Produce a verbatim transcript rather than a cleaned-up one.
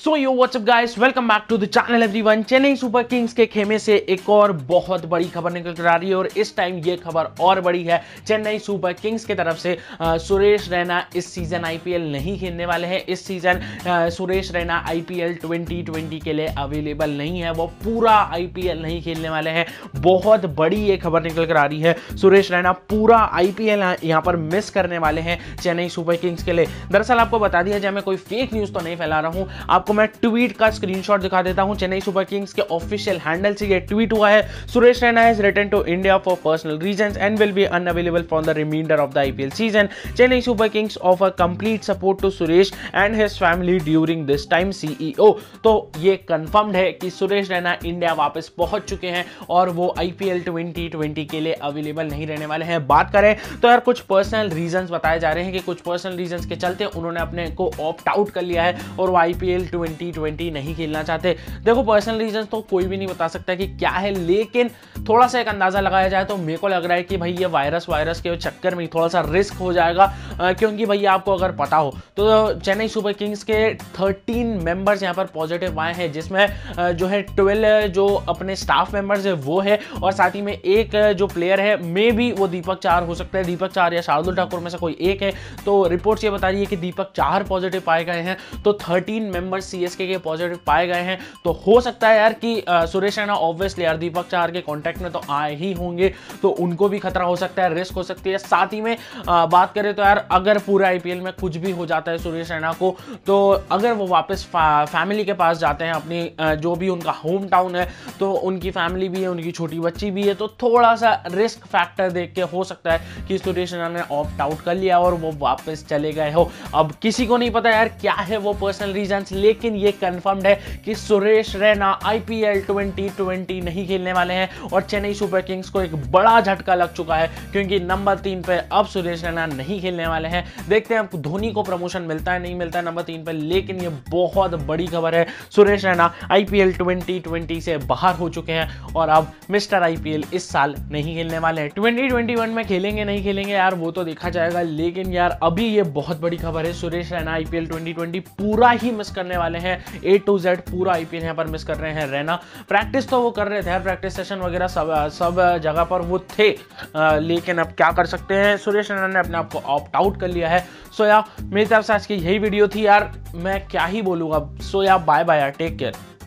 So yo what's up guys, welcome back to the channel everyone. Chennai Super Kings के खेमे से एक और बहुत बड़ी खबर निकल कर आ रही है और इस टाइम ये खबर और बड़ी है। चेन्नई सुपर किंग्स की तरफ से आ, सुरेश रैना इस सीजन आईपीएल नहीं खेलने वाले हैं। इस सीजन आ, Suresh Raina IPL twenty twenty के लिए अवेलेबल नहीं है, वो पूरा आईपीएल नहीं खेलने वाले हैं। बहुत बड़ी ये खबर निकल कर आ रही है। सुरेश रैना पूरा आईपीएल यहाँ पर मिस करने वाले हैं चेन्नई सुपर किंग्स के लिए। दरअसल आपको बता दिया जाए, मैं कोई फेक न्यूज तो नहीं फैला रहा हूं, आपको मैं ट्वीट का स्क्रीनशॉट दिखा देता हूं। चेन्नई सुपर किंग्स के ऑफिशियल हैंडल से ये ट्वीट हुआ है। Suresh Raina has return to India for personal reasons and will be unavailable for the reminder of the IPL season. Chennai Super Kings offer complete support to Suresh and his family during this time, CEO. तो ये confirmed है कि Suresh Raina India वापस पहुंच चुके हैं और वो आईपीएल ट्वेंटी ट्वेंटी के लिए अवेलेबल नहीं रहने वाले हैं। बात करें तो यार कुछ पर्सनल रीजंस बताए जा रहे हैं कि कुछ पर्सनल रीजंस के चलते उन्होंने अपने को ऑप्ट आउट कर लिया है और वो आईपीएल ट्वेंटी ट्वेंटी नहीं खेलना चाहते। देखो, पर्सनल रीजंस तो कोई भी नहीं बता सकता कि क्या है, लेकिन थोड़ा सा एक अंदाजा लगाया जाए तो मेरे को लग रहा है कि भाई ये वायरस वायरस के चक्कर में थोड़ा सा रिस्क हो जाएगा, क्योंकि भैया आपको अगर पता हो तो चेन्नई सुपर किंग्स के थर्टीन मेंबर्स यहाँ पर पॉजिटिव आए हैं, जिसमें जो है ट्वेल्व जो अपने स्टाफ मेंबर्स है वो है और साथ ही में एक जो प्लेयर है मे बी वो दीपक चार हो सकता है, दीपक चार या शार्दुल ठाकुर में से कोई एक है। तो रिपोर्ट्स ये बता रही है कि दीपक चार पॉजिटिव पाए गए हैं, तो थर्टीन मेंबर्स सीएसके के पॉजिटिव पाए गए हैं। तो हो सकता है यार कि सुरेश रैना ऑब्वियसली यार दीपक चार के कांटेक्ट में तो आए ही होंगे, तो उनको भी खतरा हो सकता है, रिस्क हो सकती है। साथ ही में आ, बात करें तो यार अगर पूरे आईपीएल में कुछ भी हो जाता है सुरेश रैना को, तो अगर वो वापस फैमिली के पास जाते हैं, अपनी आ, जो भी उनका होम टाउन है, तो उनकी फैमिली भी है, उनकी छोटी बच्ची भी है, तो थोड़ा सा रिस्क फैक्टर देख के हो सकता है कि सुरेश रैना ने ऑप्ट आउट कर लिया और वो वापस चले गए हो। अब किसी को नहीं पता यार क्या है वो पर्सनल रीजंस, लेकिन ये कंफर्म्ड है कि Suresh Raina IPL twenty twenty नहीं खेलने वाले हैं और चेन्नई सुपर किंग्स को एक बड़ा झटका लग चुका है, क्योंकि नंबर तीन पे अब सुरेश रैना नहीं खेलने वाले हैं। देखते हैं अब धोनी को प्रमोशन मिलता है नहीं मिलता है नंबर तीन पे, लेकिन ये बहुत बड़ी खबर है। Suresh Raina IPL twenty twenty से बाहर हो चुके हैं और अब मिस्टर आईपीएल इस साल नहीं खेलने वाले हैं। ट्वेंटी ट्वेंटी वन में खेलेंगे नहीं खेलेंगे यार वो तो देखा जाएगा, लेकिन यार अभी ये बहुत बड़ी खबर है। Suresh Raina IPL twenty twenty पूरा ही मिस करने वाले हैं, ए टू जेड पूरा आईपीएल यहाँ पर मिस कर रहे हैं रैना। प्रैक्टिस तो वो कर रहे थे यार, प्रैक्टिस सेशन वगैरह सब सब जगह पर वो थे, आ, लेकिन अब क्या कर सकते हैं, सुरेश रैना ने अपने आप को ऑप्ट आउट कर लिया है। सो यार मेरी तरफ से आज की यही वीडियो थी यार, मैं क्या ही बोलूँगा। सो यार बाय बाय यार, टेक केयर।